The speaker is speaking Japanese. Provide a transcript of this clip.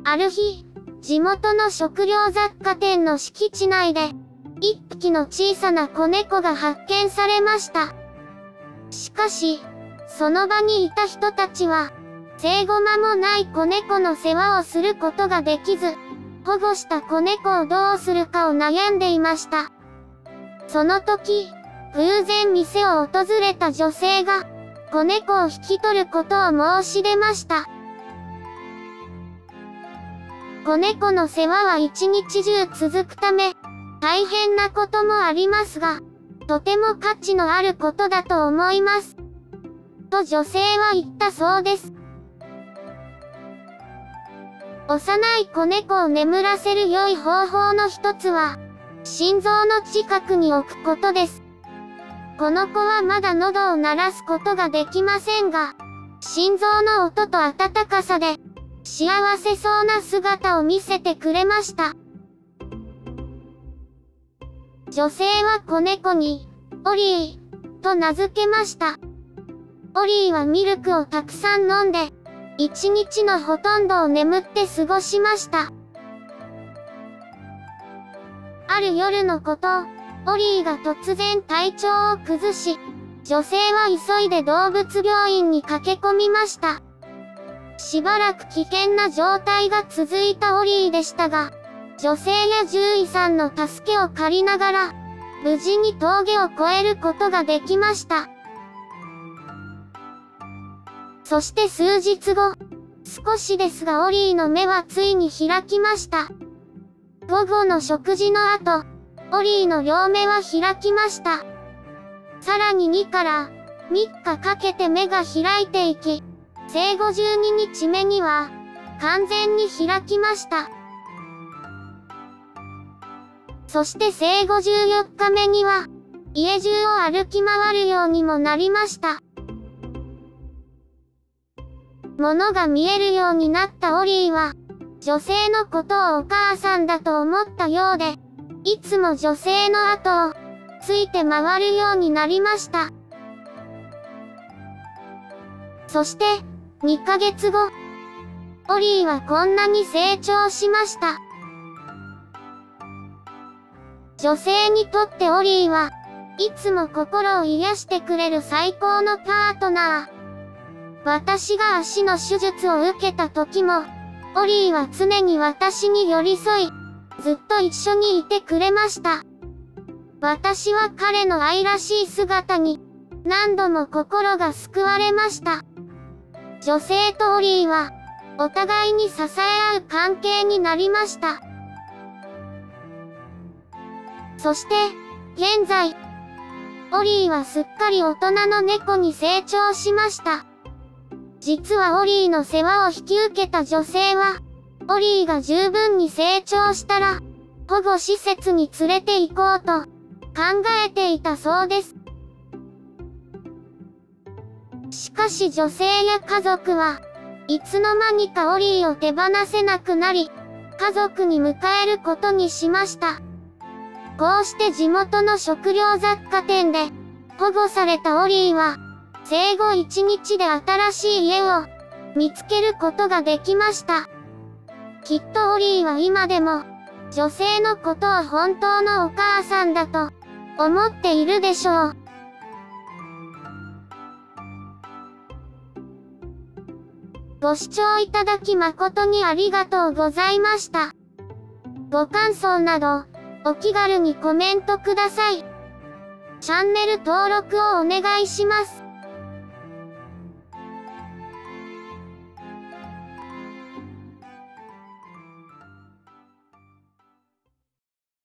ある日、地元の食料雑貨店の敷地内で、一匹の小さな子猫が発見されました。しかし、その場にいた人たちは、生後間もない子猫の世話をすることができず、保護した子猫をどうするかを悩んでいました。その時、偶然店を訪れた女性が、子猫を引き取ることを申し出ました。子猫の世話は一日中続くため、大変なこともありますが、とても価値のあることだと思います。と女性は言ったそうです。幼い子猫を眠らせる良い方法の一つは、心臓の近くに置くことです。この子はまだ喉を鳴らすことができませんが、心臓の音と温かさで、幸せそうな姿を見せてくれました。女性は子猫に、オリー、と名付けました。オリーはミルクをたくさん飲んで、一日のほとんどを眠って過ごしました。ある夜のこと、オリーが突然体調を崩し、女性は急いで動物病院に駆け込みました。しばらく危険な状態が続いたオリーでしたが、女性や獣医さんの助けを借りながら、無事に峠を越えることができました。そして数日後、少しですがオリーの目はついに開きました。午後の食事の後、オリーの両目は開きました。さらに2から3日かけて目が開いていき、生後12日目には完全に開きました。そして生後14日目には家中を歩き回るようにもなりました。物が見えるようになったオリーは、女性のことをお母さんだと思ったようで、いつも女性の後をついて回るようになりました。そして、2ヶ月後、オリーはこんなに成長しました。女性にとってオリーはいつも心を癒してくれる最高のパートナー。私が足の手術を受けた時も、オリーは常に私に寄り添い、ずっと一緒にいてくれました。私は彼の愛らしい姿に、何度も心が救われました。女性とオリーは、お互いに支え合う関係になりました。そして、現在、オリーはすっかり大人の猫に成長しました。実はオリーの世話を引き受けた女性は、オリーが十分に成長したら、保護施設に連れて行こうと考えていたそうです。しかし女性や家族はいつの間にかオリーを手放せなくなり、家族に迎えることにしました。こうして地元の食料雑貨店で保護されたオリーは、生後1日で新しい家を見つけることができました。きっとオリーは今でも女性のことを本当のお母さんだと思っているでしょう。ご視聴いただき誠にありがとうございました。ご感想などお気軽にコメントください。チャンネル登録をお願いします。